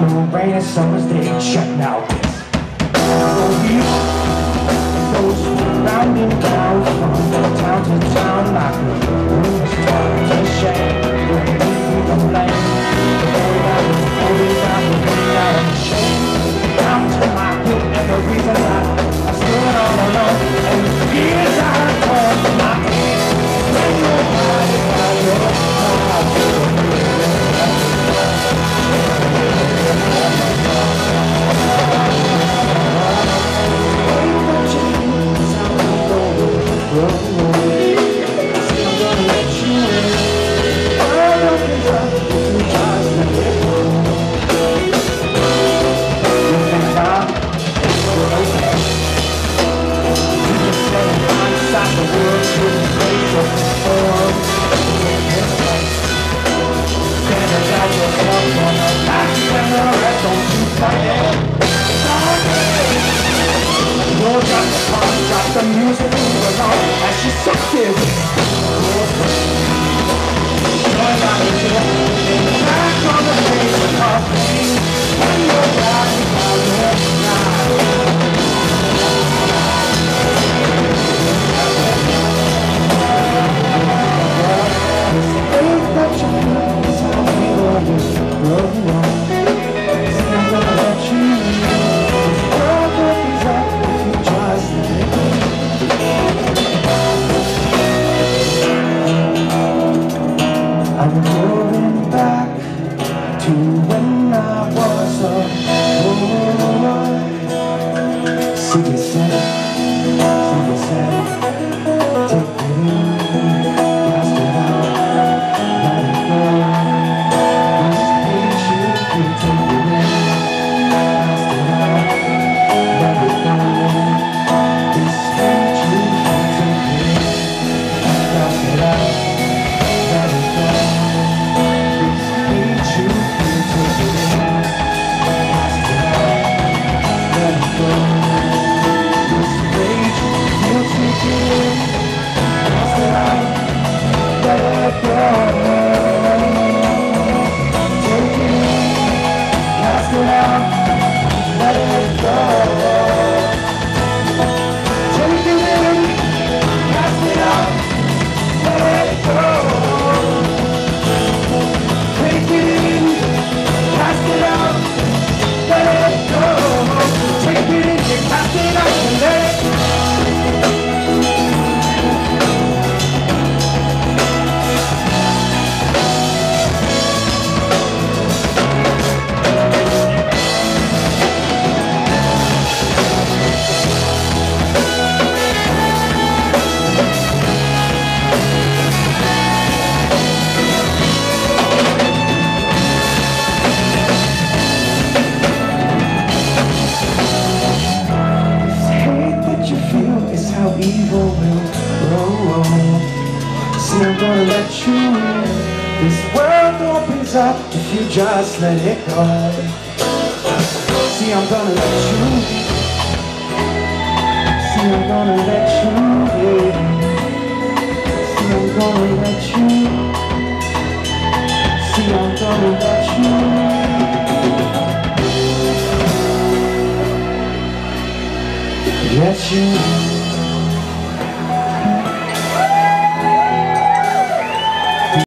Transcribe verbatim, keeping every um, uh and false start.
on a rainy summer's day. Check now this. Those surrounding clouds from town to town, like a room starting to shake. Don't need me to blame. Hold out, hold out, hold out of the shame. Down to my foot, and the reason I, I stood all alone. And the years I turned to my head. When nobody got your heart. Drop the music along as she sucked it. Back on the face of her pain. When you're back, that you feel is how we always grow up. See, I'm gonna let you know this world opens up if you just let it go. I'm moving back to when I was a boy. See you said, see you said, take it in, cast it out, let it go. This page you can take it in, cast it out, let it go. This page you can take it in, cast it out, let it go. This page you can take it in, cast it out, let it go. This page you'll take it in, cast it out, let it go. Take it in, cast it out, let it go. Take it in, cast it out, let it go. Take it in, cast it out, let it go. Take it in, cast it out, and let it go. Evil will grow. See, I'm gonna let you in. This world opens up if you just let it go. See, I'm gonna let you in. See, I'm gonna let you in. See, I'm gonna let you in. See, I'm gonna let you in. Let you in.